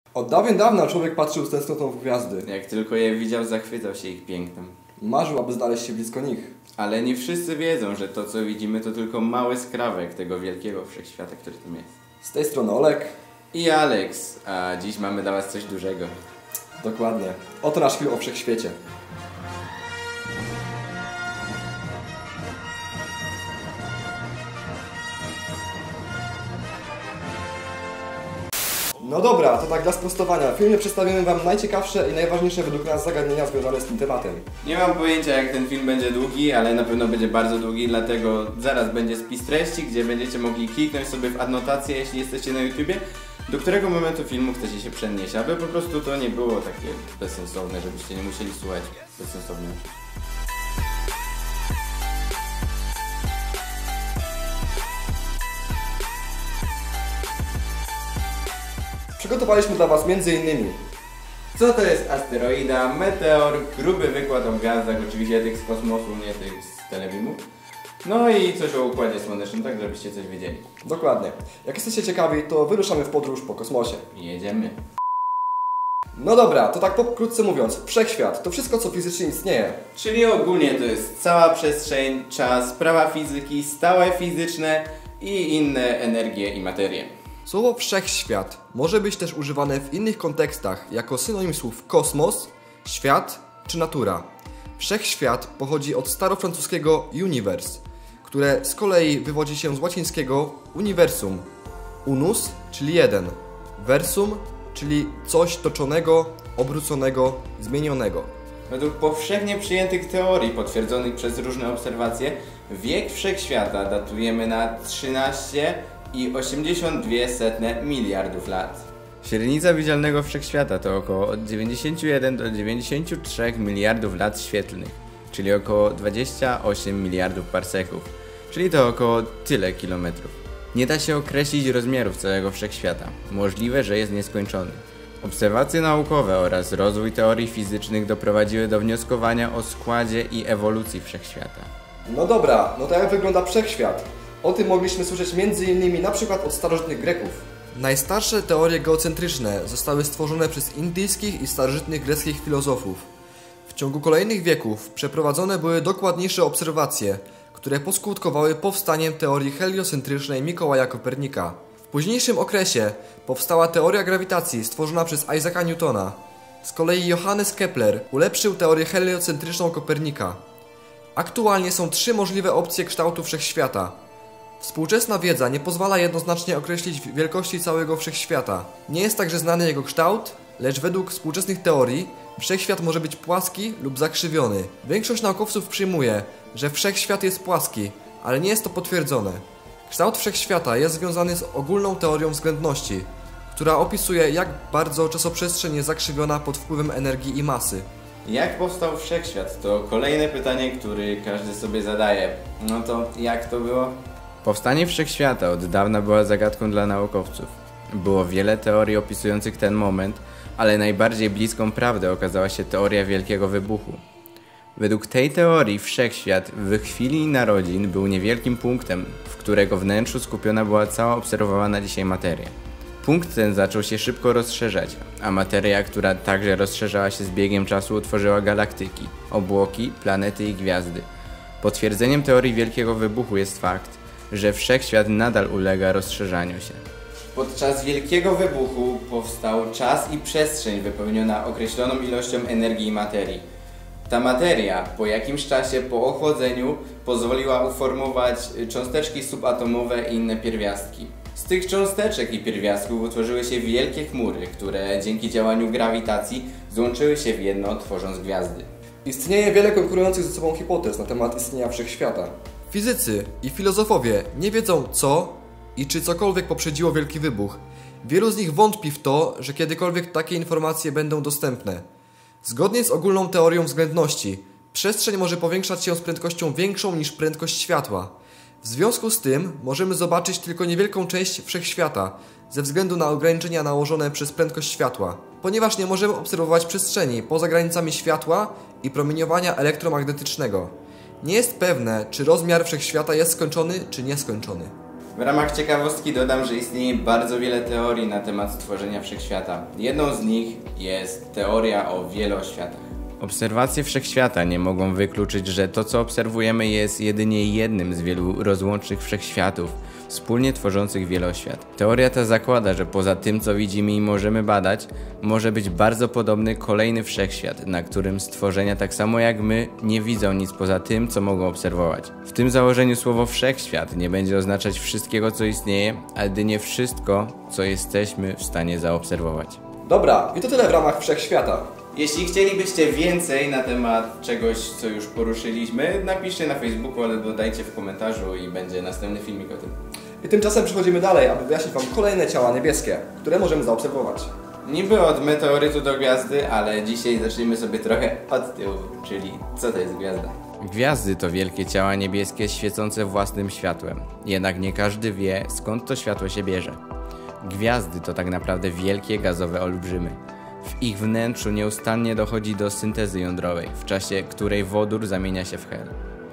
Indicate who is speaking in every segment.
Speaker 1: Od dawien dawna człowiek patrzył z tęsknotą w gwiazdy.
Speaker 2: Jak tylko je widział, zachwycał się ich pięknem.
Speaker 1: Marzył, aby znaleźć się blisko nich.
Speaker 2: Ale nie wszyscy wiedzą, że to, co widzimy, to tylko mały skrawek tego wielkiego wszechświata, który tam jest.
Speaker 1: Z tej strony Olek.
Speaker 2: I Alex, a dziś mamy dla was coś dużego.
Speaker 1: Dokładnie. Oto nasz film o wszechświecie. No dobra, to tak dla sprostowania. W filmie przedstawimy wam najciekawsze i najważniejsze według nas zagadnienia związane z tym tematem.
Speaker 2: Nie mam pojęcia, jak ten film będzie długi, ale na pewno będzie bardzo długi, dlatego zaraz będzie spis treści, gdzie będziecie mogli kliknąć sobie w adnotację, jeśli jesteście na YouTubie, do którego momentu filmu chcecie się przenieść, aby po prostu to nie było takie bezsensowne, żebyście nie musieli słuchać bezsensownie.
Speaker 1: Przygotowaliśmy dla was m.in.
Speaker 2: Co to jest asteroida, meteor, gruby wykład o gwiazdach, oczywiście tych z kosmosu, nie tych z telebimów. No i coś o Układzie Słonecznym, tak żebyście coś wiedzieli.
Speaker 1: Dokładnie. Jak jesteście ciekawi, to wyruszamy w podróż po kosmosie.
Speaker 2: Jedziemy.
Speaker 1: No dobra, to tak pokrótce mówiąc, wszechświat to wszystko, co fizycznie istnieje.
Speaker 2: Czyli ogólnie to jest cała przestrzeń, czas, prawa fizyki, stałe fizyczne i inne energie i materie.
Speaker 1: Słowo wszechświat może być też używane w innych kontekstach jako synonim słów kosmos, świat czy natura. Wszechświat pochodzi od starofrancuskiego univers, które z kolei wywodzi się z łacińskiego universum. Unus, czyli jeden, versum, czyli coś toczonego, obróconego, zmienionego.
Speaker 2: Według powszechnie przyjętych teorii potwierdzonych przez różne obserwacje, wiek wszechświata datujemy na 13,82 miliardów lat. Średnica widzialnego wszechświata to około od 91 do 93 miliardów lat świetlnych, czyli około 28 miliardów parseków, czyli to około tyle kilometrów. Nie da się określić rozmiarów całego wszechświata. Możliwe, że jest nieskończony. Obserwacje naukowe oraz rozwój teorii fizycznych doprowadziły do wnioskowania o składzie i ewolucji wszechświata.
Speaker 1: No dobra, no to jak wygląda wszechświat? O tym mogliśmy słyszeć m.in. na przykład od starożytnych Greków. Najstarsze teorie geocentryczne zostały stworzone przez indyjskich i starożytnych greckich filozofów. W ciągu kolejnych wieków przeprowadzone były dokładniejsze obserwacje, które poskutkowały powstaniem teorii heliocentrycznej Mikołaja Kopernika. W późniejszym okresie powstała teoria grawitacji stworzona przez Isaaca Newtona. Z kolei Johannes Kepler ulepszył teorię heliocentryczną Kopernika. Aktualnie są 3 możliwe opcje kształtu wszechświata. Współczesna wiedza nie pozwala jednoznacznie określić wielkości całego wszechświata. Nie jest także znany jego kształt, lecz według współczesnych teorii wszechświat może być płaski lub zakrzywiony. Większość naukowców przyjmuje, że wszechświat jest płaski, ale nie jest to potwierdzone. Kształt wszechświata jest związany z ogólną teorią względności, która opisuje, jak bardzo czasoprzestrzeń jest zakrzywiona pod wpływem energii i masy.
Speaker 2: Jak powstał wszechświat? To kolejne pytanie, które każdy sobie zadaje. No to jak to było? Powstanie wszechświata od dawna była zagadką dla naukowców. Było wiele teorii opisujących ten moment, ale najbardziej bliską prawdę okazała się teoria Wielkiego Wybuchu. Według tej teorii wszechświat w chwili narodzin był niewielkim punktem, w którego wnętrzu skupiona była cała obserwowana dzisiaj materia. Punkt ten zaczął się szybko rozszerzać, a materia, która także rozszerzała się z biegiem czasu, utworzyła galaktyki, obłoki, planety i gwiazdy. Potwierdzeniem teorii Wielkiego Wybuchu jest fakt, że wszechświat nadal ulega rozszerzaniu się. Podczas Wielkiego Wybuchu powstał czas i przestrzeń wypełniona określoną ilością energii i materii. Ta materia po jakimś czasie po ochłodzeniu pozwoliła uformować cząsteczki subatomowe i inne pierwiastki. Z tych cząsteczek i pierwiastków utworzyły się wielkie chmury, które dzięki działaniu grawitacji złączyły się w jedno, tworząc gwiazdy.
Speaker 1: Istnieje wiele konkurujących ze sobą hipotez na temat istnienia wszechświata. Fizycy i filozofowie nie wiedzą, co i czy cokolwiek poprzedziło Wielki Wybuch. Wielu z nich wątpi w to, że kiedykolwiek takie informacje będą dostępne. Zgodnie z ogólną teorią względności, przestrzeń może powiększać się z prędkością większą niż prędkość światła. W związku z tym możemy zobaczyć tylko niewielką część wszechświata, ze względu na ograniczenia nałożone przez prędkość światła, ponieważ nie możemy obserwować przestrzeni poza granicami światła i promieniowania elektromagnetycznego. Nie jest pewne, czy rozmiar wszechświata jest skończony, czy nieskończony.
Speaker 2: W ramach ciekawostki dodam, że istnieje bardzo wiele teorii na temat stworzenia wszechświata. Jedną z nich jest teoria o wieloświatach. Obserwacje wszechświata nie mogą wykluczyć, że to, co obserwujemy, jest jedynie jednym z wielu rozłącznych wszechświatów, wspólnie tworzących wieloświat. Teoria ta zakłada, że poza tym, co widzimy i możemy badać, może być bardzo podobny kolejny wszechświat, na którym stworzenia tak samo jak my nie widzą nic poza tym, co mogą obserwować. W tym założeniu słowo wszechświat nie będzie oznaczać wszystkiego, co istnieje, ale jedynie wszystko, co jesteśmy w stanie zaobserwować.
Speaker 1: Dobra, i to tyle w ramach wszechświata.
Speaker 2: Jeśli chcielibyście więcej na temat czegoś, co już poruszyliśmy, napiszcie na Facebooku albo dajcie w komentarzu i będzie następny filmik o tym.
Speaker 1: I tymczasem przechodzimy dalej, aby wyjaśnić Wam kolejne ciała niebieskie, które możemy zaobserwować.
Speaker 2: Niby od meteorytu do gwiazdy, ale dzisiaj zacznijmy sobie trochę od tyłu, czyli co to jest gwiazda? Gwiazdy to wielkie ciała niebieskie świecące własnym światłem, jednak nie każdy wie, skąd to światło się bierze. Gwiazdy to tak naprawdę wielkie gazowe olbrzymy. W ich wnętrzu nieustannie dochodzi do syntezy jądrowej, w czasie której wodór zamienia się w hel.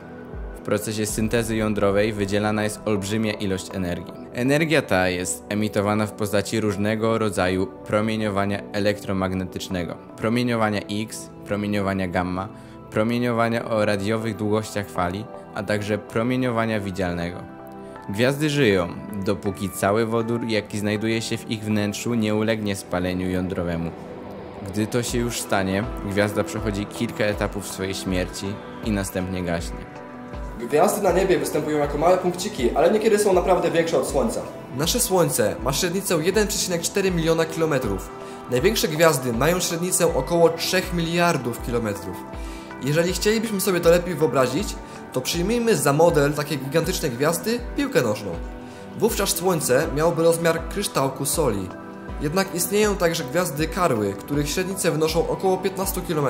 Speaker 2: W procesie syntezy jądrowej wydzielana jest olbrzymia ilość energii. Energia ta jest emitowana w postaci różnego rodzaju promieniowania elektromagnetycznego, promieniowania X, promieniowania gamma, promieniowania o radiowych długościach fali, a także promieniowania widzialnego. Gwiazdy żyją, dopóki cały wodór, jaki znajduje się w ich wnętrzu, nie ulegnie spaleniu jądrowemu. Gdy to się już stanie, gwiazda przechodzi kilka etapów swojej śmierci i następnie gaśnie.
Speaker 1: Gwiazdy na niebie występują jako małe punkciki, ale niekiedy są naprawdę większe od Słońca. Nasze Słońce ma średnicę 1,4 miliona kilometrów. Największe gwiazdy mają średnicę około 3 miliardów kilometrów. Jeżeli chcielibyśmy sobie to lepiej wyobrazić, to przyjmijmy za model takiej gigantycznej gwiazdy piłkę nożną. Wówczas Słońce miałoby rozmiar kryształku soli. Jednak istnieją także gwiazdy karły, których średnice wynoszą około 15 km,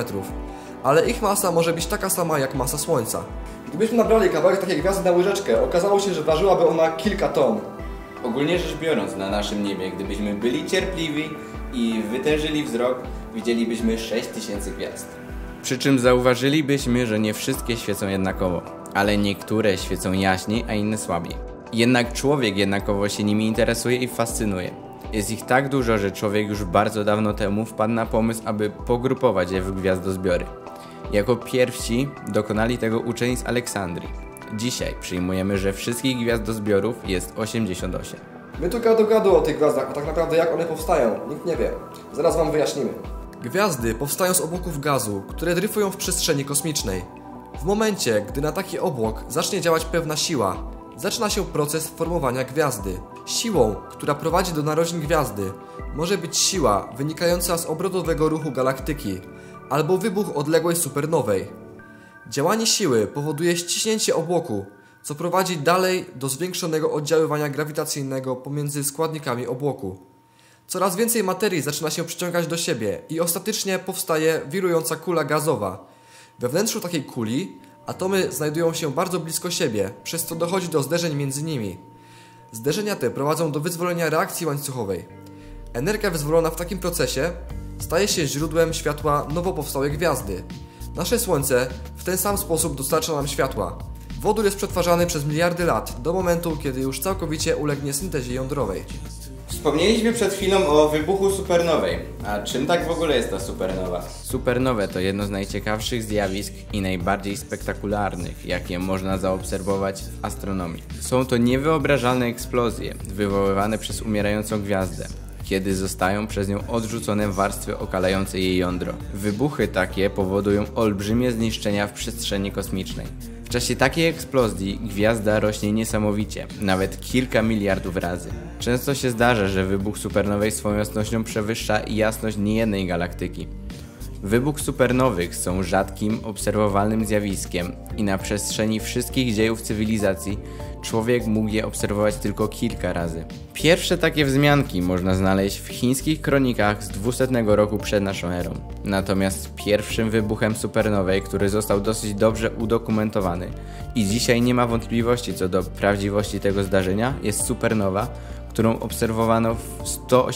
Speaker 1: ale ich masa może być taka sama jak masa Słońca. Gdybyśmy nabrali kawałek takiej gwiazdy na łyżeczkę, okazało się, że ważyłaby ona kilka ton.
Speaker 2: Ogólnie rzecz biorąc, na naszym niebie, gdybyśmy byli cierpliwi i wytężyli wzrok, widzielibyśmy 6000 gwiazd. Przy czym zauważylibyśmy, że nie wszystkie świecą jednakowo, ale niektóre świecą jaśniej, a inne słabiej. Jednak człowiek jednakowo się nimi interesuje i fascynuje. Jest ich tak dużo, że człowiek już bardzo dawno temu wpadł na pomysł, aby pogrupować je w gwiazdozbiory. Jako pierwsi dokonali tego uczeni z Aleksandrii. Dzisiaj przyjmujemy, że wszystkich gwiazdozbiorów jest 88.
Speaker 1: My tu gadu o tych gwiazdach, a tak naprawdę jak one powstają, nikt nie wie. Zaraz Wam wyjaśnimy. Gwiazdy powstają z obłoków gazu, które dryfują w przestrzeni kosmicznej. W momencie, gdy na taki obłok zacznie działać pewna siła, zaczyna się proces formowania gwiazdy. Siłą, która prowadzi do narodzin gwiazdy, może być siła wynikająca z obrotowego ruchu galaktyki albo wybuch odległej supernowej. Działanie siły powoduje ściśnięcie obłoku, co prowadzi dalej do zwiększonego oddziaływania grawitacyjnego pomiędzy składnikami obłoku. Coraz więcej materii zaczyna się przyciągać do siebie i ostatecznie powstaje wirująca kula gazowa. We wnętrzu takiej kuli atomy znajdują się bardzo blisko siebie, przez co dochodzi do zderzeń między nimi. Zderzenia te prowadzą do wyzwolenia reakcji łańcuchowej. Energia wyzwolona w takim procesie staje się źródłem światła nowo powstałej gwiazdy. Nasze Słońce w ten sam sposób dostarcza nam światła. Wodór jest przetwarzany przez miliardy lat, do momentu, kiedy już całkowicie ulegnie syntezie jądrowej.
Speaker 2: Wspomnieliśmy przed chwilą o wybuchu supernowej. A czym tak w ogóle jest ta supernowa? Supernowe to jedno z najciekawszych zjawisk i najbardziej spektakularnych, jakie można zaobserwować w astronomii. Są to niewyobrażalne eksplozje wywoływane przez umierającą gwiazdę, kiedy zostają przez nią odrzucone warstwy okalające jej jądro. Wybuchy takie powodują olbrzymie zniszczenia w przestrzeni kosmicznej. W czasie takiej eksplozji gwiazda rośnie niesamowicie, nawet kilka miliardów razy. Często się zdarza, że wybuch supernowej swoją jasnością przewyższa jasność niejednej galaktyki. Wybuch supernowych są rzadkim, obserwowalnym zjawiskiem i na przestrzeni wszystkich dziejów cywilizacji człowiek mógł je obserwować tylko kilka razy. Pierwsze takie wzmianki można znaleźć w chińskich kronikach z 200 roku przed naszą erą. Natomiast pierwszym wybuchem supernowej, który został dosyć dobrze udokumentowany i dzisiaj nie ma wątpliwości co do prawdziwości tego zdarzenia, jest supernowa, którą obserwowano w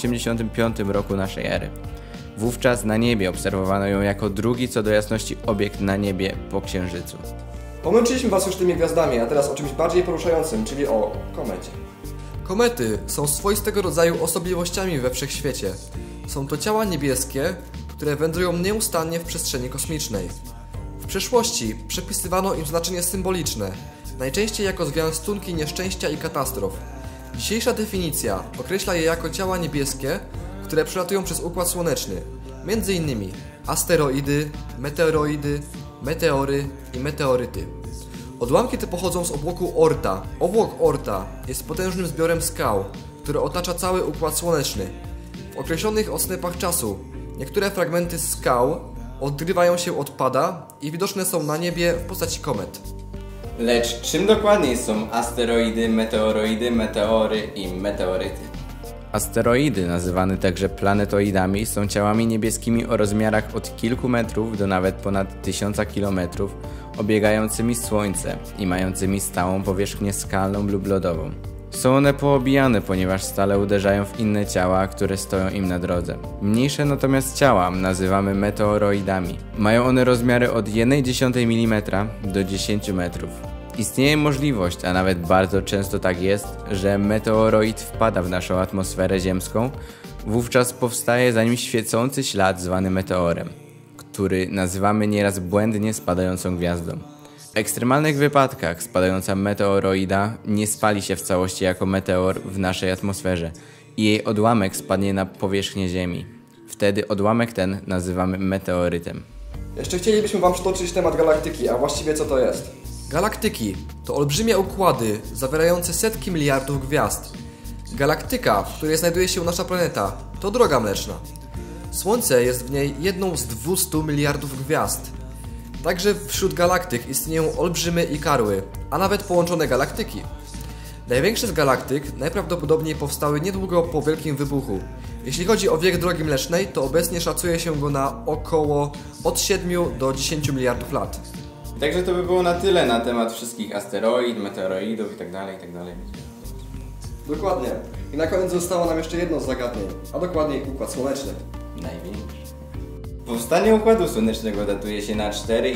Speaker 2: 185 roku naszej ery. Wówczas na niebie obserwowano ją jako drugi co do jasności obiekt na niebie po Księżycu.
Speaker 1: Pomęczyliśmy Was już tymi gwiazdami, a teraz o czymś bardziej poruszającym, czyli o komecie. Komety są swoistego rodzaju osobliwościami we wszechświecie. Są to ciała niebieskie, które wędrują nieustannie w przestrzeni kosmicznej. W przeszłości przypisywano im znaczenie symboliczne, najczęściej jako zwiastunki nieszczęścia i katastrof. Dzisiejsza definicja określa je jako ciała niebieskie, które przelatują przez Układ Słoneczny, m.in. asteroidy, meteoroidy, meteory i meteoryty. Odłamki te pochodzą z obłoku Oorta. Obłok Oorta jest potężnym zbiorem skał, który otacza cały Układ Słoneczny. W określonych odstępach czasu niektóre fragmenty skał odrywają się od pada i widoczne są na niebie w postaci komet.
Speaker 2: Lecz czym dokładniej są asteroidy, meteoroidy, meteory i meteoryty? Asteroidy, nazywane także planetoidami, są ciałami niebieskimi o rozmiarach od kilku metrów do nawet ponad 1000 kilometrów, obiegającymi Słońce i mającymi stałą powierzchnię skalną lub lodową. Są one poobijane, ponieważ stale uderzają w inne ciała, które stoją im na drodze. Mniejsze natomiast ciała nazywamy meteoroidami. Mają one rozmiary od 0,1 mm do 10 metrów. Istnieje możliwość, a nawet bardzo często tak jest, że meteoroid wpada w naszą atmosferę ziemską, wówczas powstaje za nim świecący ślad zwany meteorem, który nazywamy nieraz błędnie spadającą gwiazdą. W ekstremalnych wypadkach spadająca meteoroida nie spali się w całości jako meteor w naszej atmosferze i jej odłamek spadnie na powierzchnię Ziemi. Wtedy odłamek ten nazywamy meteorytem.
Speaker 1: Jeszcze chcielibyśmy Wam przytoczyć temat galaktyki, a właściwie co to jest? Galaktyki to olbrzymie układy zawierające setki miliardów gwiazd. Galaktyka, w której znajduje się nasza planeta, to Droga Mleczna. Słońce jest w niej jedną z 200 miliardów gwiazd. Także wśród galaktyk istnieją olbrzymy i karły, a nawet połączone galaktyki. Największe z galaktyk najprawdopodobniej powstały niedługo po Wielkim Wybuchu. Jeśli chodzi o wiek Drogi Mlecznej, to obecnie szacuje się go na około od 7 do 10 miliardów lat.
Speaker 2: Także to by było na tyle na temat wszystkich asteroid, meteoroidów itd.
Speaker 1: Dokładnie. I na koniec zostało nam jeszcze jedno z zagadnień, a dokładniej Układ Słoneczny.
Speaker 2: Największy. Powstanie Układu Słonecznego datuje się na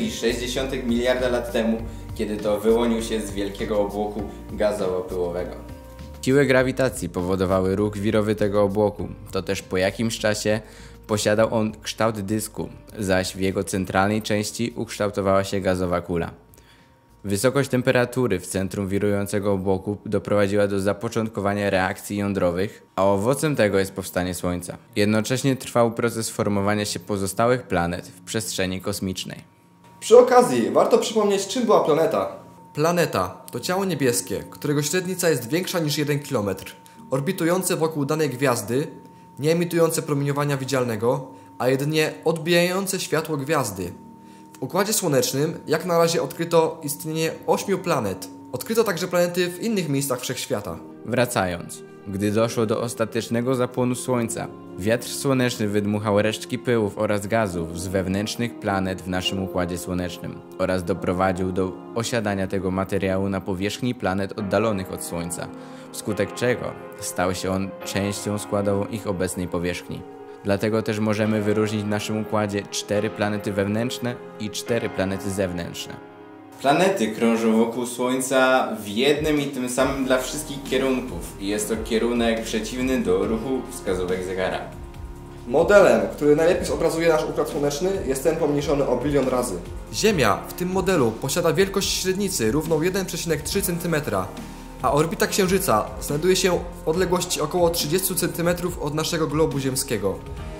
Speaker 2: 4,6 miliarda lat temu, kiedy to wyłonił się z wielkiego obłoku gazowo-pyłowego. Siły grawitacji powodowały ruch wirowy tego obłoku, to też po jakimś czasie posiadał on kształt dysku, zaś w jego centralnej części ukształtowała się gazowa kula. Wysokość temperatury w centrum wirującego obłoku doprowadziła do zapoczątkowania reakcji jądrowych, a owocem tego jest powstanie Słońca. Jednocześnie trwał proces formowania się pozostałych planet w przestrzeni kosmicznej.
Speaker 1: Przy okazji warto przypomnieć, czym była planeta. Planeta to ciało niebieskie, którego średnica jest większa niż 1 km, orbitujące wokół danej gwiazdy, nie emitujące promieniowania widzialnego, a jedynie odbijające światło gwiazdy. W Układzie Słonecznym jak na razie odkryto istnienie 8 planet. Odkryto także planety w innych miejscach wszechświata.
Speaker 2: Wracając, gdy doszło do ostatecznego zapłonu Słońca, wiatr słoneczny wydmuchał resztki pyłów oraz gazów z wewnętrznych planet w naszym Układzie Słonecznym oraz doprowadził do osiadania tego materiału na powierzchni planet oddalonych od Słońca, wskutek czego stał się on częścią składową ich obecnej powierzchni. Dlatego też możemy wyróżnić w naszym układzie 4 planety wewnętrzne i 4 planety zewnętrzne. Planety krążą wokół Słońca w jednym i tym samym dla wszystkich kierunków i jest to kierunek przeciwny do ruchu wskazówek zegara.
Speaker 1: Modelem, który najlepiej zobrazuje nasz Układ Słoneczny, jest ten pomniejszony o 1 000 000 razy. Ziemia w tym modelu posiada wielkość średnicy równą 1,3 cm, a orbita Księżyca znajduje się w odległości około 30 cm od naszego globu ziemskiego.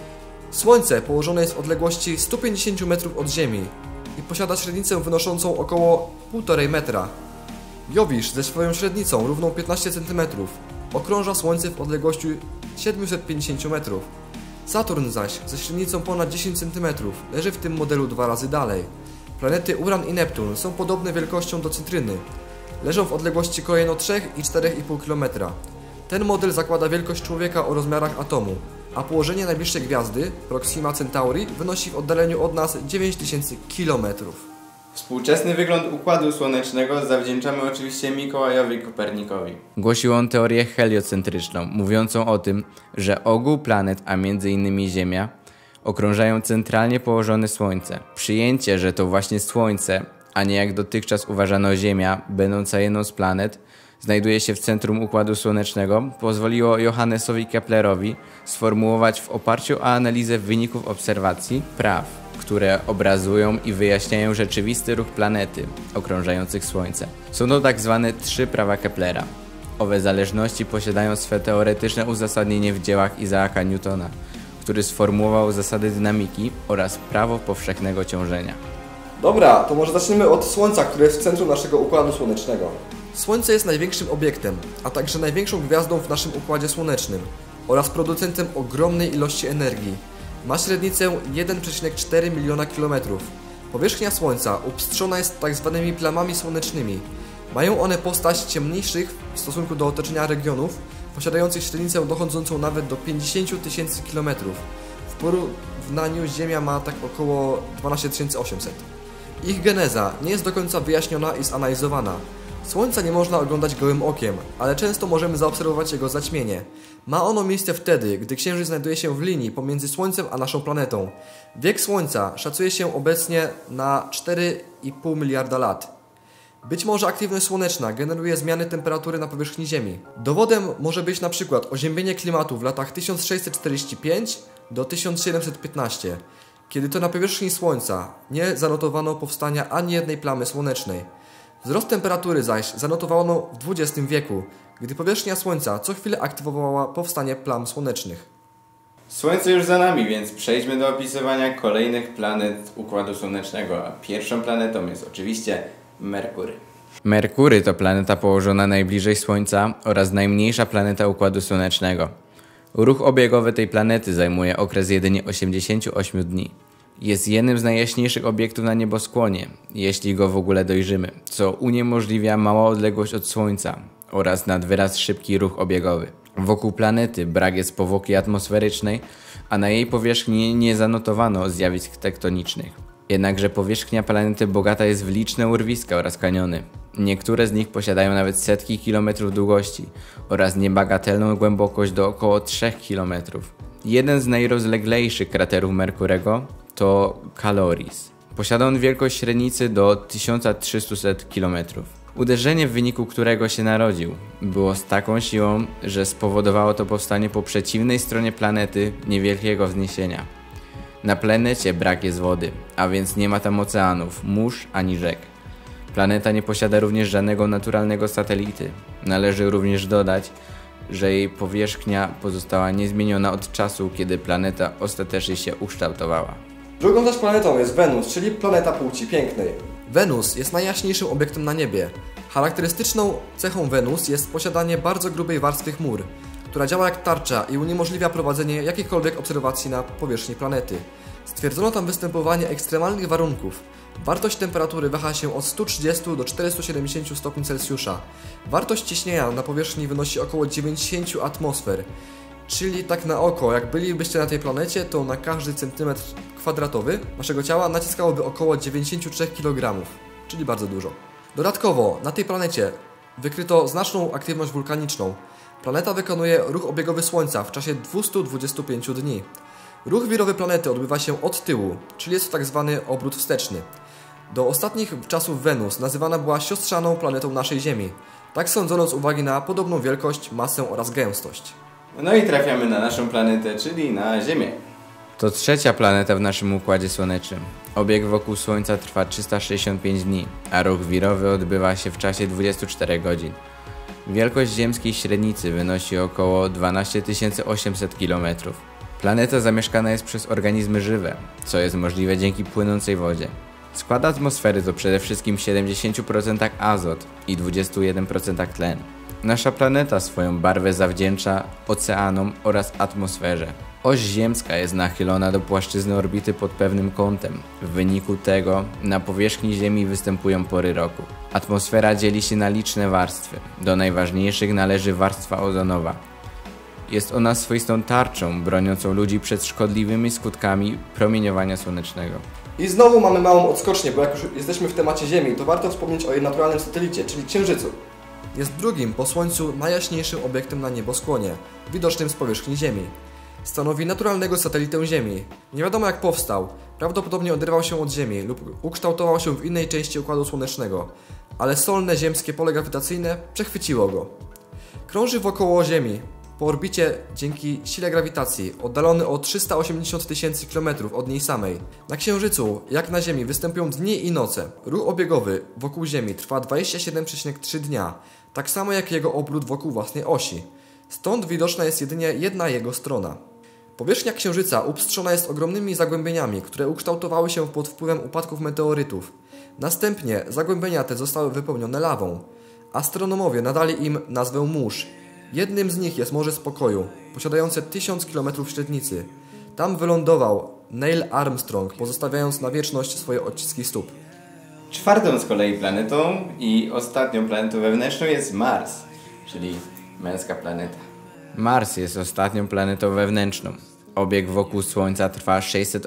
Speaker 1: Słońce położone jest w odległości 150 metrów od Ziemi i posiada średnicę wynoszącą około 1,5 metra. Jowisz ze swoją średnicą równą 15 cm okrąża Słońce w odległości 750 metrów. Saturn zaś ze średnicą ponad 10 cm leży w tym modelu 2 razy dalej. Planety Uran i Neptun są podobne wielkością do cytryny. Leżą w odległości kolejno 3 i 4,5 km. Ten model zakłada wielkość człowieka o rozmiarach atomu, a położenie najbliższej gwiazdy, Proxima Centauri, wynosi w oddaleniu od nas 9000 km.
Speaker 2: Współczesny wygląd Układu Słonecznego zawdzięczamy oczywiście Mikołajowi Kopernikowi. Głosił on teorię heliocentryczną, mówiącą o tym, że ogół planet, a m.in. Ziemia, okrążają centralnie położone Słońce. Przyjęcie, że to właśnie Słońce, a nie jak dotychczas uważano Ziemia, będąca jedną z planet, znajduje się w centrum Układu Słonecznego, pozwoliło Johannesowi Keplerowi sformułować w oparciu o analizę wyników obserwacji praw, które obrazują i wyjaśniają rzeczywisty ruch planety okrążających Słońce. Są to tak zwane 3 prawa Keplera. Owe zależności posiadają swe teoretyczne uzasadnienie w dziełach Isaaca Newtona, który sformułował zasady dynamiki oraz prawo powszechnego ciążenia.
Speaker 1: Dobra, to może zaczniemy od Słońca, które jest w centrum naszego Układu Słonecznego. Słońce jest największym obiektem, a także największą gwiazdą w naszym Układzie Słonecznym oraz producentem ogromnej ilości energii. Ma średnicę 1,4 miliona kilometrów. Powierzchnia Słońca upstrzona jest tak zwanymi plamami słonecznymi. Mają one postać ciemniejszych w stosunku do otoczenia regionów, posiadających średnicę dochodzącą nawet do 50 tysięcy kilometrów. W porównaniu Ziemia ma tak około 12 800. Ich geneza nie jest do końca wyjaśniona i zanalizowana. Słońca nie można oglądać gołym okiem, ale często możemy zaobserwować jego zaćmienie. Ma ono miejsce wtedy, gdy Księżyc znajduje się w linii pomiędzy Słońcem a naszą planetą. Wiek Słońca szacuje się obecnie na 4,5 miliarda lat. Być może aktywność słoneczna generuje zmiany temperatury na powierzchni Ziemi. Dowodem może być na przykład oziębienie klimatu w latach 1645 do 1715, kiedy to na powierzchni Słońca nie zanotowano powstania ani jednej plamy słonecznej. Wzrost temperatury zaś zanotowano w XX wieku, gdy powierzchnia Słońca co chwilę aktywowała powstanie plam słonecznych.
Speaker 2: Słońce już za nami, więc przejdźmy do opisywania kolejnych planet Układu Słonecznego, a pierwszą planetą jest oczywiście Merkury. Merkury to planeta położona najbliżej Słońca oraz najmniejsza planeta Układu Słonecznego. Ruch obiegowy tej planety zajmuje okres jedynie 88 dni. Jest jednym z najjaśniejszych obiektów na nieboskłonie, jeśli go w ogóle dojrzymy, co uniemożliwia mała odległość od Słońca oraz nad wyraz szybki ruch obiegowy. Wokół planety brak jest powłoki atmosferycznej, a na jej powierzchni nie zanotowano zjawisk tektonicznych. Jednakże powierzchnia planety bogata jest w liczne urwiska oraz kaniony. Niektóre z nich posiadają nawet setki kilometrów długości oraz niebagatelną głębokość do około 3 kilometrów. Jeden z najrozleglejszych kraterów Merkurego to Caloris. Posiada on wielkość średnicy do 1300 km. Uderzenie, w wyniku którego się narodził, było z taką siłą, że spowodowało to powstanie po przeciwnej stronie planety niewielkiego wzniesienia. Na planecie brak jest wody, a więc nie ma tam oceanów, mórz ani rzek. Planeta nie posiada również żadnego naturalnego satelity. Należy również dodać, że jej powierzchnia pozostała niezmieniona od czasu, kiedy planeta ostatecznie się ukształtowała.
Speaker 1: Drugą też planetą jest Wenus, czyli planeta płci pięknej. Wenus jest najjaśniejszym obiektem na niebie. Charakterystyczną cechą Wenus jest posiadanie bardzo grubej warstwy chmur, która działa jak tarcza i uniemożliwia prowadzenie jakichkolwiek obserwacji na powierzchni planety. Stwierdzono tam występowanie ekstremalnych warunków. Wartość temperatury waha się od 130 do 470 stopni Celsjusza. Wartość ciśnienia na powierzchni wynosi około 90 atmosfer. Czyli tak na oko, jak bylibyście na tej planecie, to na każdy centymetr kwadratowy naszego ciała naciskałoby około 93 kg, czyli bardzo dużo. Dodatkowo na tej planecie wykryto znaczną aktywność wulkaniczną. Planeta wykonuje ruch obiegowy Słońca w czasie 225 dni. Ruch wirowy planety odbywa się od tyłu, czyli jest to tak zwany obrót wsteczny. Do ostatnich czasów Wenus nazywana była siostrzaną planetą naszej Ziemi. Tak sądzono z uwagi na podobną wielkość, masę oraz gęstość.
Speaker 2: No i trafiamy na naszą planetę, czyli na Ziemię. To trzecia planeta w naszym Układzie Słonecznym. Obieg wokół Słońca trwa 365 dni, a ruch wirowy odbywa się w czasie 24 godzin. Wielkość ziemskiej średnicy wynosi około 12 800 km. Planeta zamieszkana jest przez organizmy żywe, co jest możliwe dzięki płynącej wodzie. Skład atmosfery to przede wszystkim w 70% azot i 21% tlen. Nasza planeta swoją barwę zawdzięcza oceanom oraz atmosferze. Oś ziemska jest nachylona do płaszczyzny orbity pod pewnym kątem. W wyniku tego na powierzchni Ziemi występują pory roku. Atmosfera dzieli się na liczne warstwy. Do najważniejszych należy warstwa ozonowa. Jest ona swoistą tarczą broniącą ludzi przed szkodliwymi skutkami promieniowania słonecznego.
Speaker 1: I znowu mamy małą odskocznię, bo jak już jesteśmy w temacie Ziemi, to warto wspomnieć o jej naturalnym satelicie, czyli Księżycu. Jest drugim po Słońcu najjaśniejszym obiektem na nieboskłonie, widocznym z powierzchni Ziemi. Stanowi naturalnego satelitę Ziemi. Nie wiadomo jak powstał, prawdopodobnie oderwał się od Ziemi lub ukształtował się w innej części Układu Słonecznego. ale solne ziemskie pole grawitacyjne przechwyciło go. Krąży wokoło Ziemi po orbicie dzięki sile grawitacji, oddalony o 380 000 km od niej samej. Na Księżycu, jak na Ziemi, występują dni i noce. Ruch obiegowy wokół Ziemi trwa 27,3 dnia, tak samo jak jego obrót wokół własnej osi. Stąd widoczna jest jedynie jedna jego strona. Powierzchnia Księżyca upstrzona jest ogromnymi zagłębieniami, które ukształtowały się pod wpływem upadków meteorytów. Następnie zagłębienia te zostały wypełnione lawą. Astronomowie nadali im nazwę mórz. Jednym z nich jest Morze Spokoju, posiadające 1000 km średnicy. Tam wylądował Neil Armstrong, pozostawiając na wieczność swoje odciski stóp.
Speaker 2: Czwartą z kolei planetą i ostatnią planetą wewnętrzną jest Mars, czyli męska planeta. Mars jest ostatnią planetą wewnętrzną. Obieg wokół Słońca trwa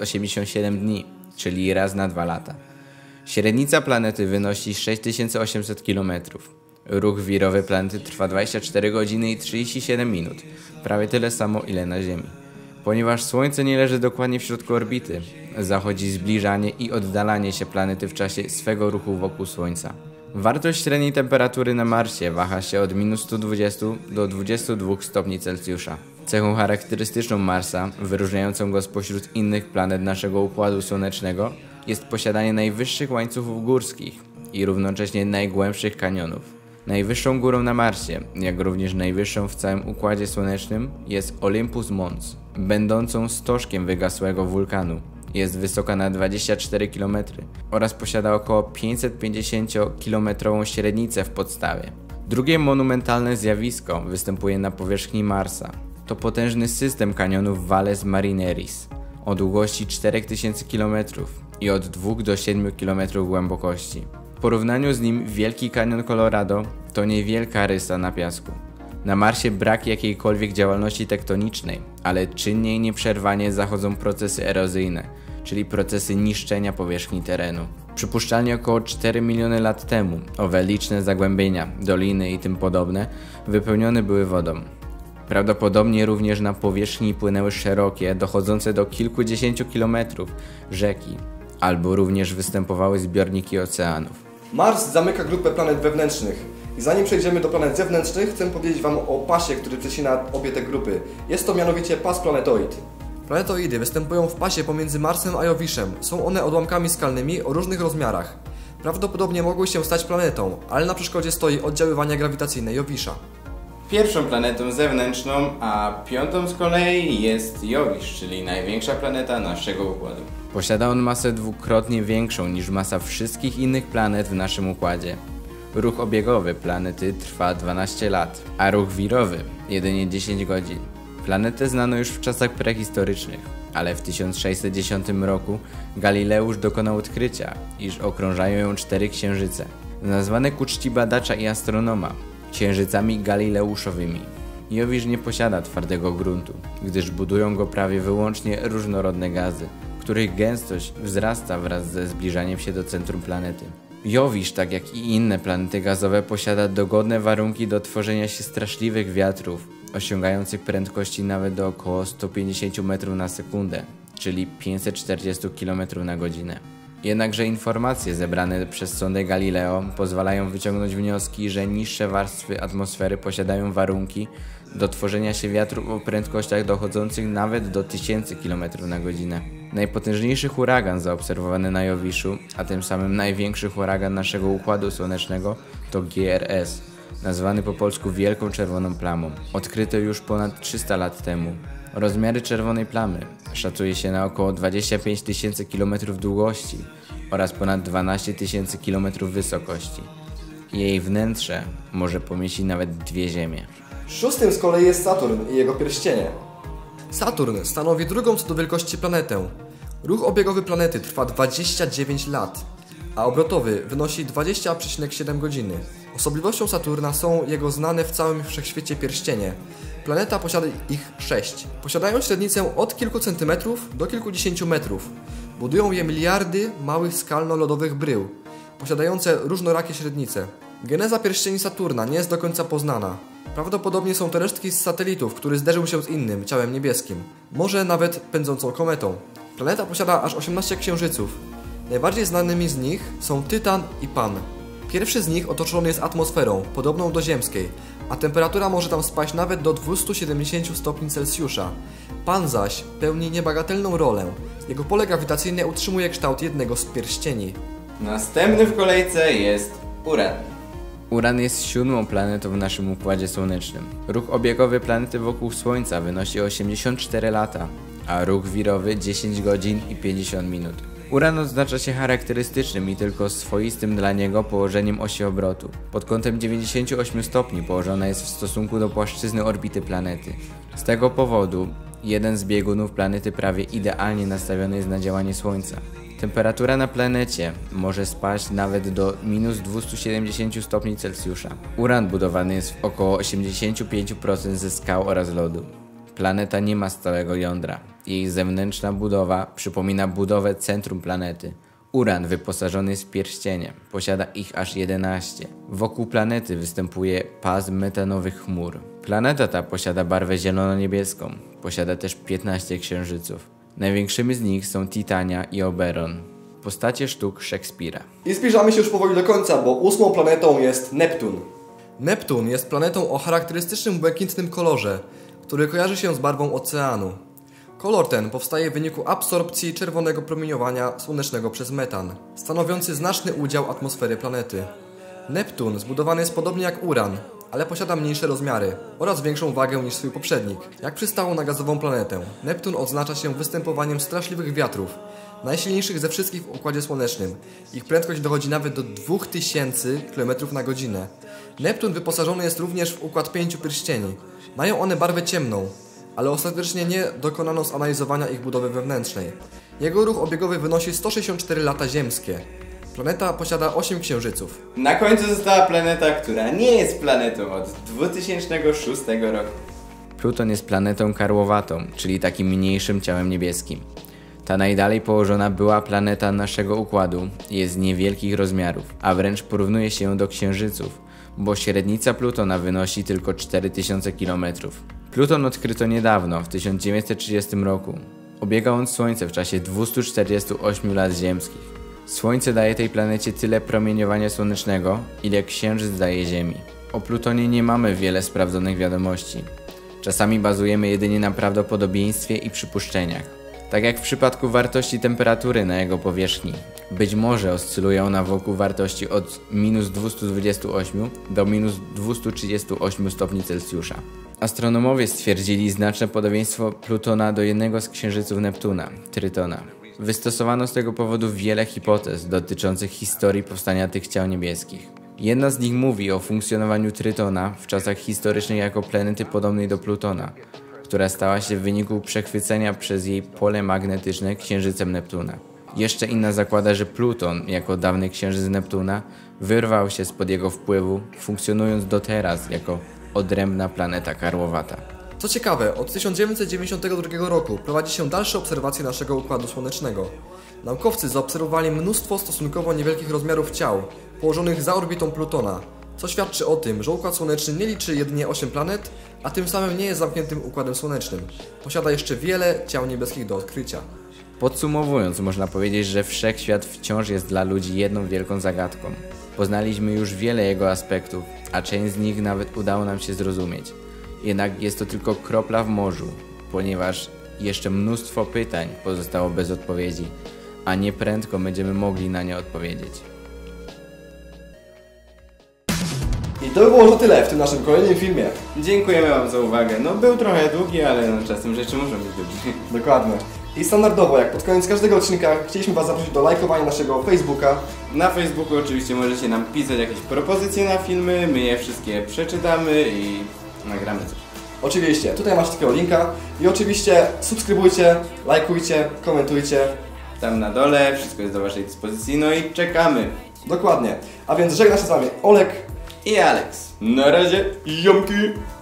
Speaker 2: 687 dni, czyli raz na 2 lata. Średnica planety wynosi 6800 km. Ruch wirowy planety trwa 24 godziny i 37 minut, prawie tyle samo ile na Ziemi. Ponieważ Słońce nie leży dokładnie w środku orbity, zachodzi zbliżanie i oddalanie się planety w czasie swego ruchu wokół Słońca. Wartość średniej temperatury na Marsie waha się od minus 120 do 22 stopni Celsjusza. Cechą charakterystyczną Marsa, wyróżniającą go spośród innych planet naszego Układu Słonecznego, jest posiadanie najwyższych łańcuchów górskich i równocześnie najgłębszych kanionów. Najwyższą górą na Marsie, jak również najwyższą w całym Układzie Słonecznym, jest Olympus Mons, będącą stożkiem wygasłego wulkanu. Jest wysoka na 24 km oraz posiada około 550-kilometrową średnicę w podstawie. Drugie monumentalne zjawisko występuje na powierzchni Marsa. To potężny system kanionów Valles Marineris o długości 4000 km i od 2 do 7 km głębokości. W porównaniu z nim Wielki Kanion Colorado to niewielka rysa na piasku. Na Marsie brak jakiejkolwiek działalności tektonicznej, ale czynnie i nieprzerwanie zachodzą procesy erozyjne, czyli procesy niszczenia powierzchni terenu. Przypuszczalnie około 4 miliony lat temu owe liczne zagłębienia, doliny i tym podobne wypełnione były wodą. Prawdopodobnie również na powierzchni płynęły szerokie, dochodzące do kilkudziesięciu kilometrów rzeki, albo również występowały zbiorniki oceanów.
Speaker 1: Mars zamyka grupę planet wewnętrznych. I zanim przejdziemy do planet zewnętrznych, chcę powiedzieć Wam o pasie, który przecina obie te grupy. Jest to mianowicie pas planetoid. Planetoidy występują w pasie pomiędzy Marsem a Jowiszem. Są one odłamkami skalnymi o różnych rozmiarach. Prawdopodobnie mogły się stać planetą, ale na przeszkodzie stoi oddziaływanie grawitacyjne Jowisza.
Speaker 2: Pierwszą planetą zewnętrzną, a piątą z kolei jest Jowisz, czyli największa planeta naszego Układu. Posiada on masę dwukrotnie większą niż masa wszystkich innych planet w naszym Układzie. Ruch obiegowy planety trwa 12 lat, a ruch wirowy jedynie 10 godzin. Planetę znano już w czasach prehistorycznych, ale w 1610 roku Galileusz dokonał odkrycia, iż okrążają ją 4 księżyce, nazwane ku czci badacza i astronoma księżycami galileuszowymi. Jowisz nie posiada twardego gruntu, gdyż budują go prawie wyłącznie różnorodne gazy, których gęstość wzrasta wraz ze zbliżaniem się do centrum planety. Jowisz, tak jak i inne planety gazowe, posiada dogodne warunki do tworzenia się straszliwych wiatrów, osiągających prędkości nawet do około 150 metrów na sekundę, czyli 540 km na godzinę. Jednakże informacje zebrane przez sondę Galileo pozwalają wyciągnąć wnioski, że niższe warstwy atmosfery posiadają warunki do tworzenia się wiatrów o prędkościach dochodzących nawet do 1000 km na godzinę. Najpotężniejszy huragan zaobserwowany na Jowiszu, a tym samym największy huragan naszego Układu Słonecznego to GRS, nazwany po polsku Wielką Czerwoną Plamą. Odkryto już ponad 300 lat temu. Rozmiary czerwonej plamy szacuje się na około 25 000 km długości oraz ponad 12 000 km wysokości. Jej wnętrze może pomieścić nawet 2 Ziemie.
Speaker 1: Szóstym z kolei jest Saturn i jego pierścienie. Saturn stanowi drugą co do wielkości planetę. Ruch obiegowy planety trwa 29 lat, a obrotowy wynosi 20,7 godziny. Osobliwością Saturna są jego znane w całym wszechświecie pierścienie. Planeta posiada ich 6. Posiadają średnicę od kilku centymetrów do kilkudziesięciu metrów. Budują je miliardy małych skalno-lodowych brył, posiadające różnorakie średnice. Geneza pierścieni Saturna nie jest do końca poznana. Prawdopodobnie są to resztki z satelitów, który zderzył się z innym ciałem niebieskim. Może nawet pędzącą kometą. Planeta posiada aż 18 księżyców. Najbardziej znanymi z nich są Tytan i Pan. Pierwszy z nich otoczony jest atmosferą, podobną do ziemskiej, a temperatura może tam spaść nawet do 270 stopni Celsjusza. Pan zaś pełni niebagatelną rolę. Jego pole grawitacyjne utrzymuje kształt jednego z pierścieni.
Speaker 2: Następny w kolejce jest Uran. Uran jest 7. planetą w naszym Układzie Słonecznym. Ruch obiegowy planety wokół Słońca wynosi 84 lata, a ruch wirowy 10 godzin i 50 minut. Uran odznacza się charakterystycznym i tylko swoistym dla niego położeniem osi obrotu. Pod kątem 98 stopni położona jest w stosunku do płaszczyzny orbity planety. Z tego powodu jeden z biegunów planety prawie idealnie nastawiony jest na działanie Słońca. Temperatura na planecie może spaść nawet do minus 270 stopni Celsjusza. Uran budowany jest w około 85% ze skał oraz lodu. Planeta nie ma stałego jądra. Jej zewnętrzna budowa przypomina budowę centrum planety. Uran wyposażony jest w pierścienie. Posiada ich aż 11. Wokół planety występuje pas metanowych chmur. Planeta ta posiada barwę zielono-niebieską. Posiada też 15 księżyców. Największymi z nich są Titania i Oberon. Postacie sztuk Szekspira.
Speaker 1: I zbliżamy się już powoli do końca, bo 8. planetą jest Neptun. Neptun jest planetą o charakterystycznym błękitnym kolorze, który kojarzy się z barwą oceanu. Kolor ten powstaje w wyniku absorpcji czerwonego promieniowania słonecznego przez metan, stanowiący znaczny udział atmosfery planety. Neptun zbudowany jest podobnie jak Uran, ale posiada mniejsze rozmiary oraz większą wagę niż swój poprzednik. Jak przystało na gazową planetę, Neptun odznacza się występowaniem straszliwych wiatrów, najsilniejszych ze wszystkich w Układzie Słonecznym. Ich prędkość dochodzi nawet do 2000 km/h. Neptun wyposażony jest również w układ 5 pierścieni. Mają one barwę ciemną, ale ostatecznie nie dokonano zanalizowania ich budowy wewnętrznej. Jego ruch obiegowy wynosi 164 lata ziemskie. Planeta posiada 8 księżyców.
Speaker 2: Na końcu została planeta, która nie jest planetą od 2006 roku. Pluton jest planetą karłowatą, czyli takim mniejszym ciałem niebieskim. Ta najdalej położona była planeta naszego układu jest niewielkich rozmiarów, a wręcz porównuje się ją do księżyców, bo średnica Plutona wynosi tylko 4000 km. Pluton odkryto niedawno, w 1930 roku. Obiega on Słońce w czasie 248 lat ziemskich. Słońce daje tej planecie tyle promieniowania słonecznego, ile Księżyc daje Ziemi. O Plutonie nie mamy wiele sprawdzonych wiadomości. Czasami bazujemy jedynie na prawdopodobieństwie i przypuszczeniach. Tak jak w przypadku wartości temperatury na jego powierzchni. Być może oscyluje ona wokół wartości od minus 228 do minus 238 stopni Celsjusza. Astronomowie stwierdzili znaczne podobieństwo Plutona do jednego z księżyców Neptuna, Trytona. Wystosowano z tego powodu wiele hipotez dotyczących historii powstania tych ciał niebieskich. Jedna z nich mówi o funkcjonowaniu Trytona w czasach historycznych jako planety podobnej do Plutona, która stała się w wyniku przechwycenia przez jej pole magnetyczne księżycem Neptuna. Jeszcze inna zakłada, że Pluton, jako dawny księżyc Neptuna, wyrwał się spod jego wpływu, funkcjonując do teraz jako odrębna planeta karłowata.
Speaker 1: Co ciekawe, od 1992 roku prowadzi się dalsze obserwacje naszego Układu Słonecznego. Naukowcy zaobserwowali mnóstwo stosunkowo niewielkich rozmiarów ciał położonych za orbitą Plutona, co świadczy o tym, że Układ Słoneczny nie liczy jedynie 8 planet, a tym samym nie jest zamkniętym Układem Słonecznym. Posiada jeszcze wiele ciał niebieskich do odkrycia.
Speaker 2: Podsumowując, można powiedzieć, że Wszechświat wciąż jest dla ludzi jedną wielką zagadką. Poznaliśmy już wiele jego aspektów, a część z nich nawet udało nam się zrozumieć. Jednak jest to tylko kropla w morzu, ponieważ jeszcze mnóstwo pytań pozostało bez odpowiedzi, a nieprędko będziemy mogli na nie odpowiedzieć.
Speaker 1: I to by było tyle w tym naszym kolejnym filmie.
Speaker 2: Dziękujemy Wam za uwagę. No był trochę długi, ale czasem rzeczy muszą być długie.
Speaker 1: Dokładnie. I standardowo, jak pod koniec każdego odcinka, chcieliśmy Was zaprosić do lajkowania naszego Facebooka.
Speaker 2: Na Facebooku oczywiście możecie nam pisać jakieś propozycje na filmy, my je wszystkie przeczytamy i nagramy coś.
Speaker 1: Oczywiście, tutaj macie takiego linka i oczywiście subskrybujcie, lajkujcie, komentujcie.
Speaker 2: Tam na dole, wszystko jest do Waszej dyspozycji, no i czekamy.
Speaker 1: Dokładnie. A więc żegna się z Wami Olek
Speaker 2: i Alex. Na razie,
Speaker 1: ziomki!